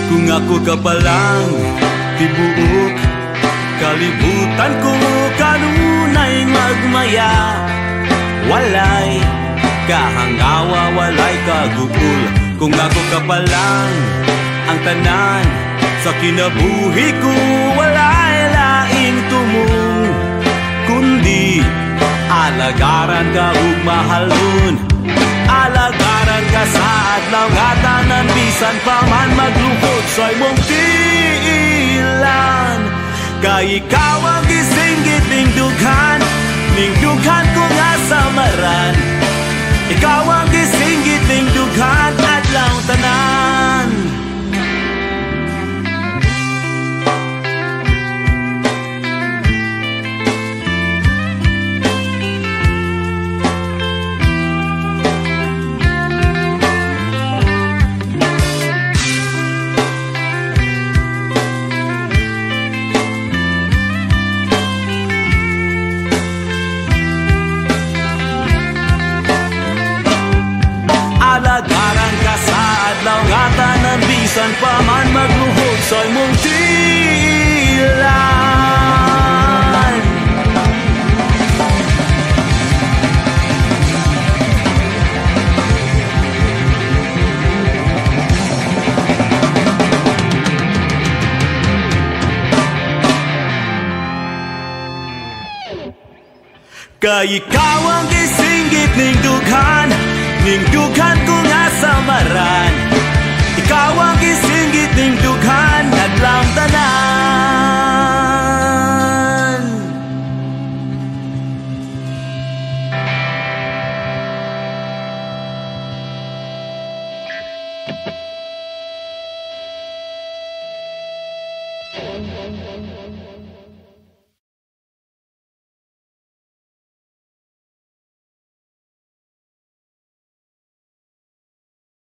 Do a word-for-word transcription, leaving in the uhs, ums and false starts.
Kung ako ka palang tibuok kalibutan ko kanunay magmaya, walay kahangawa, walay kagugol. Kung ako ka palang ang tanan sa kinabuhi ko, walay laing tumong kundi alagaran ka ug mahalon. Alagaran ka sa adlaw nga tanan, bisan pa man maglungkot sa imong tiilan. Kay ikaw ang gisinggit ning dughan, ning dughan ko nga samaran. Ikaw ang gisinggit ning dughan, adlaw tanan. Alagaran ka sa adlaw nga tanan, bisan pa man magluhod sa imong tiilan. Kay ikaw ang gisinggit ning dughan, ning dughan ko nga samaran. Ikaw ang gisinggit ning dughan, adlaw tanan. Thank you.